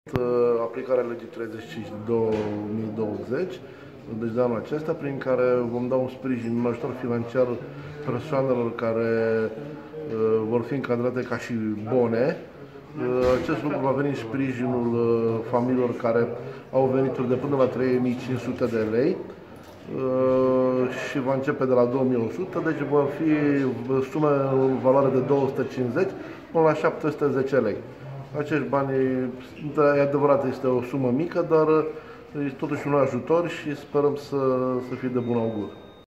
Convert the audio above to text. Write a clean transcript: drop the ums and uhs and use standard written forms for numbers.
Aplicarea legii 35/2020, deci de anul acesta, prin care vom da un sprijin, un ajutor financiar persoanelor care vor fi încadrate ca și bone. Acest lucru va veni în sprijinul familiilor care au venituri de până la 3.500 de lei și va începe de la 2.100, deci vor fi sume în valoare de 250 până la 710 lei. Acești bani, e adevărat, este o sumă mică, dar e totuși un ajutor și sperăm să fie de bun augur.